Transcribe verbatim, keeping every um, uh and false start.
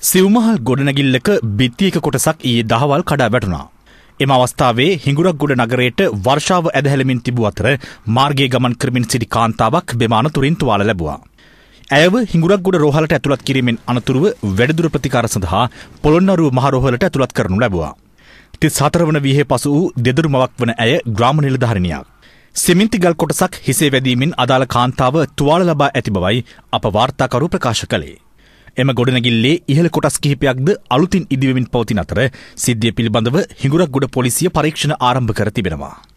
සිව්මහල් ගොඩනැගිල්ලක බිත්තියක කොටසක් ඊයේ දහවල් කඩා වැටුණා. එම අවස්ථාවේ හිඟුරක්ගොඩ නගරයට වර්ෂාව ඇදහැලමින් තිබූ අතර මාර්ගයේ ගමන් කරමින් සිටි කාන්තාවක් බෙම අනතුරින් තුවාල ලැබුවා. ඇයව හිඟුරක්ගොඩ රෝහලට ඇතුළත් කිරීමෙන් අනතුරුව වැඩිදුර ප්‍රතිකාර සඳහා පොළොන්නරුව මහ රෝහලට ඇතුළත් කරනු ලැබුවා. තිස් හතර වන වීහේ පසු වූ දෙදරු මවක් වන ඇය ග්‍රාම නිලධාරිනියක්. සිමින්ති ගල් කොටසක් හිසේ වැදීමෙන් අදාළ කාන්තාව තුවාල ලබා ඇති බවයි අප වාර්තාකරු ප්‍රකාශ කළේ. එම ගොඩනැගිල්ලේ ඉහළ කොටස් කිහිපයක්ද අලුතින් ඉදිවෙමින් පවතින අතර සිද්ධිය පිළිබඳව හිඟුරක්ගොඩ පොලිසිය පරීක්ෂණ ආරම්භ කර තිබෙනවා.